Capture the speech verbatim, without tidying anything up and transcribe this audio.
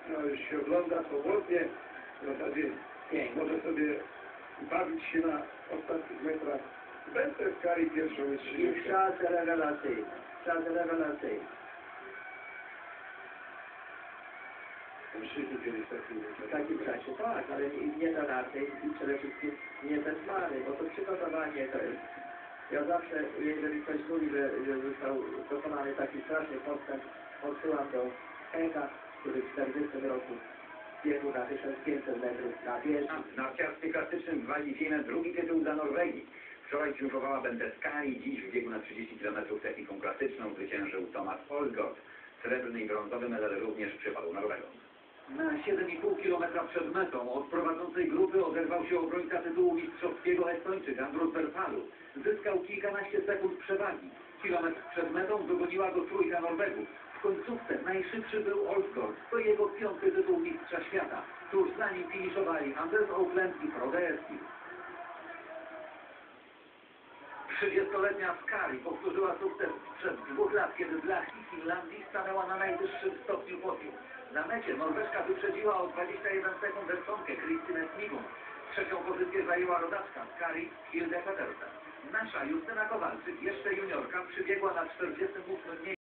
no już się ogląda swobodnie, w zasadzie może sobie bawić się na ostatnich metrach. Bez Skari pierwszą jest I trzydzieści. czas rewelacyjny, czas rewelacyjny. Wszyscy kiedyś taki W takim czasie, tak, ale nie, nie ten arty i przede wszystkim nie ten smary, bo to przygotowanie to jest. Ja zawsze, jeżeli ktoś mówi, że, że został dokonany taki straszny postęp, odsyłam do Henka, który w czterdziestym roku biegł na tysiąc pięćset metrów na wieży. W narciarstwie klasycznym w Walii Wiene drugi tytuł dla Norwegii. Wczoraj triumfowała Bendeskari, dziś w biegu na trzydzieści kilometrów techniką klasyczną zwyciężył Thomas Olsgaard. Srebrny i brązowy medal również przypadł Norwegom. Na siedem i pół kilometra przed metą od prowadzącej grupy oderwał się obrońca tytułu mistrzowskiego Estończyk Andrus Berpalu. Zyskał kilkanaście sekund przewagi. Kilometr przed metą dogoniła go trójka Norwegów. W końcówce najszybszy był Olsgaard. To jego piąty tytuł mistrza świata. Tuż za nim finiszowali Anders Oakland i Frode Eskild. trzydziestoletnia Skari powtórzyła sukces sprzed dwóch lat, kiedy dla Finlandii stanęła na najwyższym stopniu podium. Na mecie Norweszka wyprzedziła o dwadzieścia jeden sekund Estonkę Kristynę Smigum. Trzecią pozycję zajęła rodaczka Skari Hilde Petersen. Nasza Justyna Kowalczyk, jeszcze juniorka, przybiegła na czterdziestym ósmym miejscu.